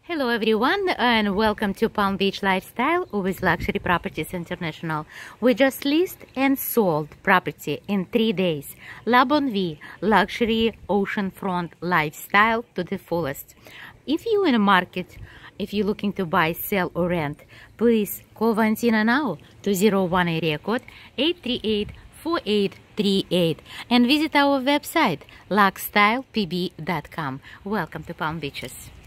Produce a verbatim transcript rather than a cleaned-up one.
Hello everyone and welcome to Palm Beach Lifestyle with Luxury Properties International. We just listed and sold property in three days. La Bonne Vie, luxury oceanfront lifestyle to the fullest. If you're in a market, if you're looking to buy, sell or rent, please call Valentina now to zero one area code eight three eight, four eight three eight and visit our website luxstyle p b dot com. Welcome to Palm Beaches.